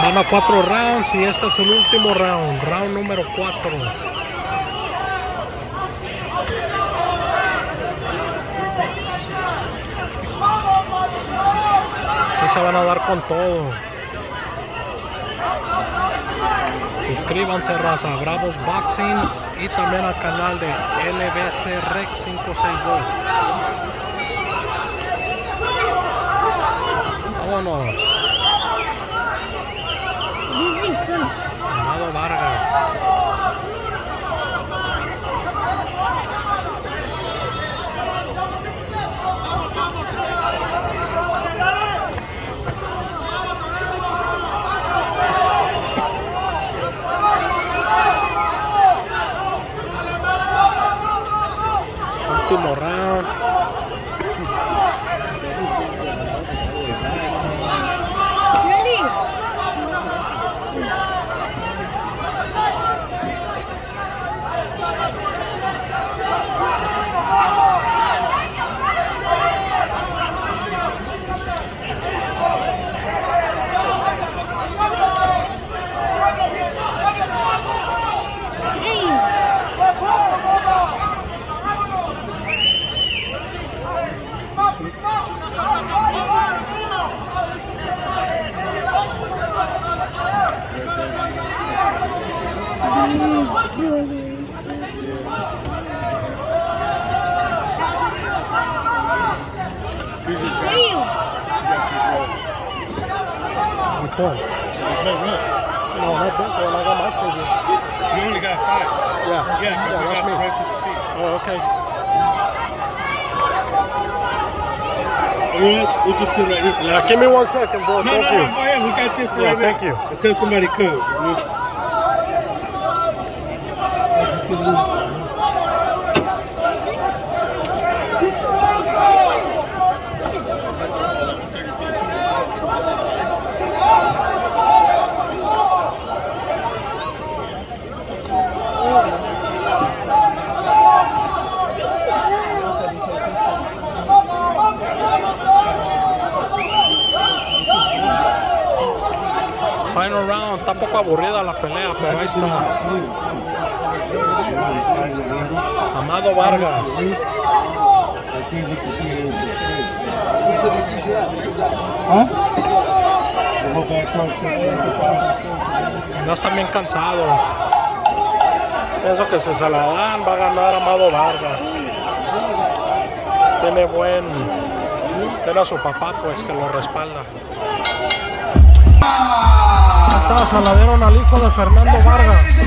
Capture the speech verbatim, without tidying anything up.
Van a cuatro rounds y este es el último round, round número cuatro. Aquí se van a dar con todo. Suscríbanse, raza, Bravos Boxing, y también al canal de L B C Rec cinco seis dos. Vámonos. Amado Vargas. Último round. Which one? There's no room. No, not this one. I got my ticket. You only got five. Yeah, Yeah, yeah, yeah, we that's got me. the rest of the seats. Oh, okay. Alright, we'll just sit right here. Yeah, give me one second, bro. No, thank no, you. no, go ahead. We got this Yeah, right thank now. you. Until somebody comes. Final round, está un poco aburrida la pelea, pero ahí está. Amado Vargas. Ya están bien cansados. Pienso que si se la dan va a ganar Amado Vargas. Tiene buen... Tiene a su papá pues que lo respalda. Hasta se la dieron al hijo de Fernando Vargas.